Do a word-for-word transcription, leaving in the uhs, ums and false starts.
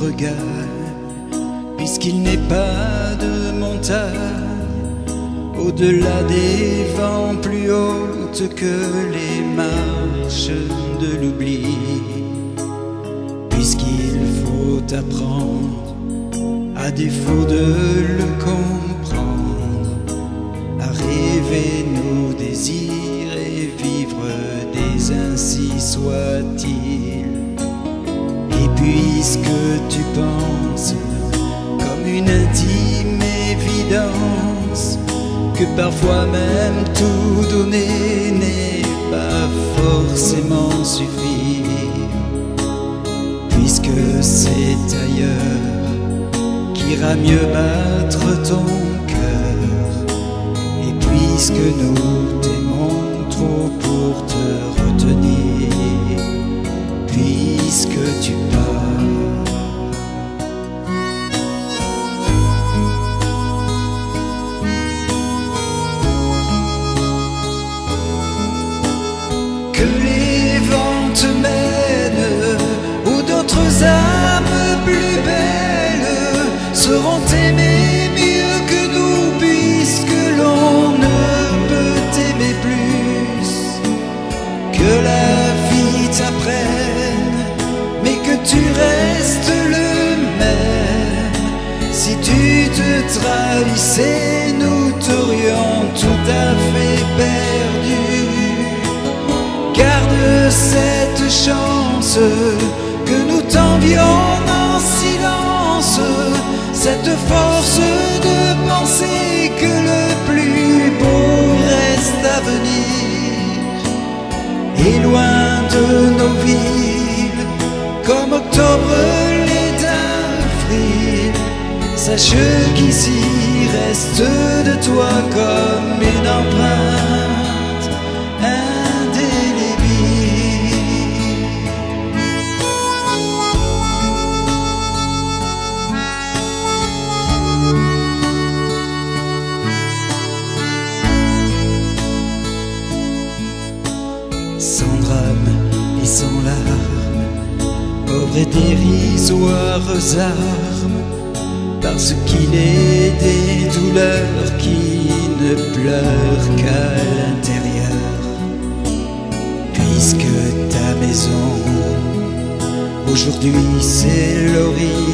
regard, puisqu'il n'est pas de montagne au-delà des vents plus hautes que les marches de l'oubli, puisqu'il faut apprendre, à défaut de le comprendre, à rêver nos désirs et vivre des ainsi soit-il. Et puisque tu penses comme une intime évidence que parfois même tout donner n'est pas forcément suffire, puisque c'est ailleurs qu'ira mieux battre ton cœur, et puisque nous t'aimons trop pour te retenir, puisque tu pars, que les vents te mènent où d'autres âmes plus belles seront aimées mieux que nous, puisque l'on ne peut t'aimer plus, que la vie t'apprenne, mais que tu restes le même. Si tu te trahissais, nous t'aurions tout à fait perdu. Garde cette chance que nous t'envions en silence, cette force de penser que le plus beau reste à venir. Et loin de nos villes, comme octobre l'est d'avril, sache qu'ici reste de toi comme une empreinte indélébile. Sans drame et sans larmes, pauvres et dérisoires armes, parce qu'il est des douleurs qui ne pleurent qu'à l'intérieur, puisque ta maison aujourd'hui c'est l'horizon